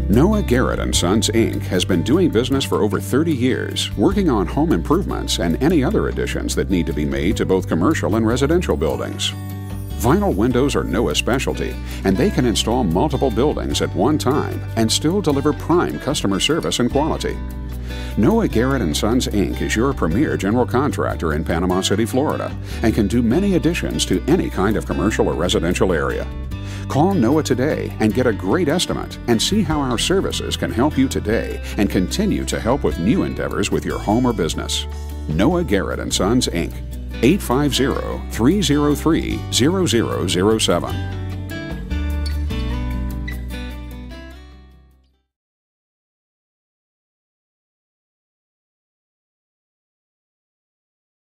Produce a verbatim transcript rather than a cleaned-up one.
Noah Garrett and Sons, Incorporated has been doing business for over thirty years, working on home improvements and any other additions that need to be made to both commercial and residential buildings. Vinyl windows are Noah's specialty, and they can install multiple buildings at one time and still deliver prime customer service and quality. Noah Garrett and Sons, Incorporated is your premier general contractor in Panama City, Florida, and can do many additions to any kind of commercial or residential area. Call Noah today and get a great estimate and see how our services can help you today and continue to help with new endeavors with your home or business. Noah Garrett and Sons, Incorporated. eight five zero, three zero three, zero zero zero seven.